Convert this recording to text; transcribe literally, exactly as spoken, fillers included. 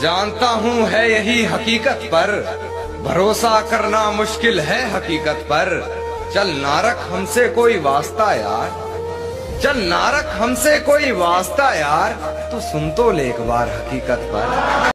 जानता हूँ है यही हकीकत पर, भरोसा करना मुश्किल है हकीकत पर। चल ना रख हमसे कोई वास्ता यार, चल ना रख हमसे कोई वास्ता यार, तू सुन तो ले एक बार हकीकत पर।